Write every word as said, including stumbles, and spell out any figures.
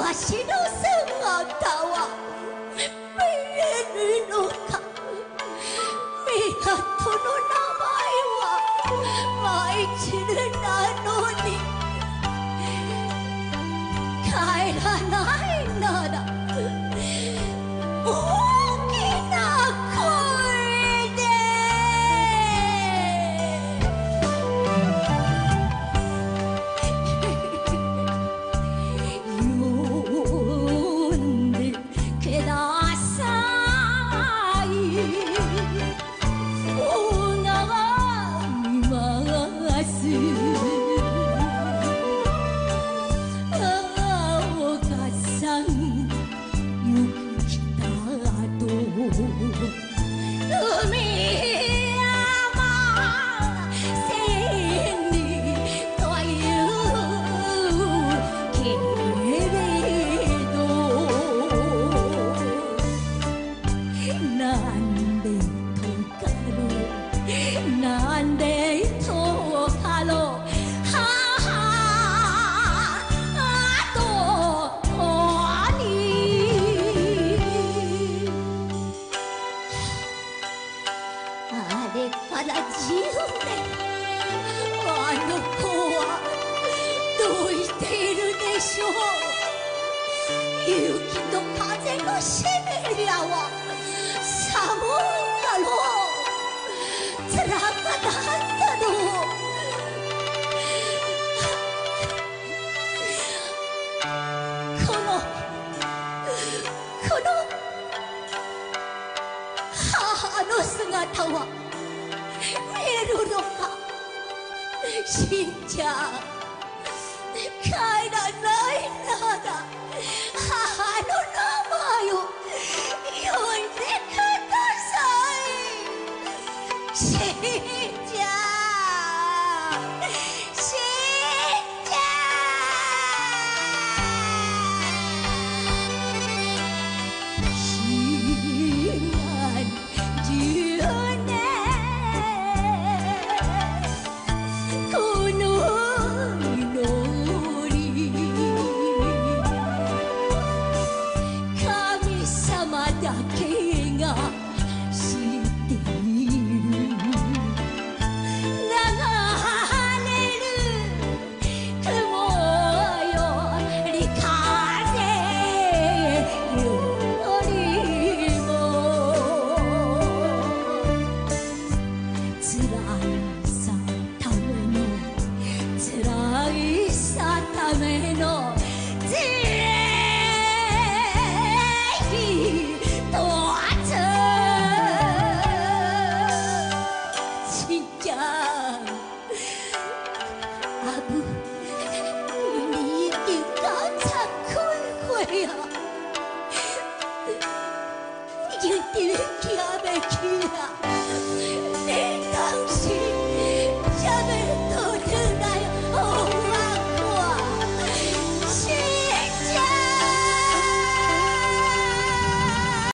わしの姿は見えるのか。港の名前は舞鶴なのに帰らないなら大きな声で。呼んでください、おがみます。お母さんよく来たと、海山千里と言うけれど、なんで遠かろ、なんで遠かろ、母と子に。あれからじゅうねん、あの子はどうしているでしょう。雪と風のシベリアは寒かろう、つらかっただろう。このこの母の姿は見えるのか。しんちゃん、帰らないなら母の名前を呼んでください。しんちゃん、しんちゃん。悲願十年、この祈り、神様だけが知っている。流れる雲より風よりも、つらいさための、つらいさためのぜひとつ。しんちゃん、あぶ你的刚才开会呀，你的天没去呀，你。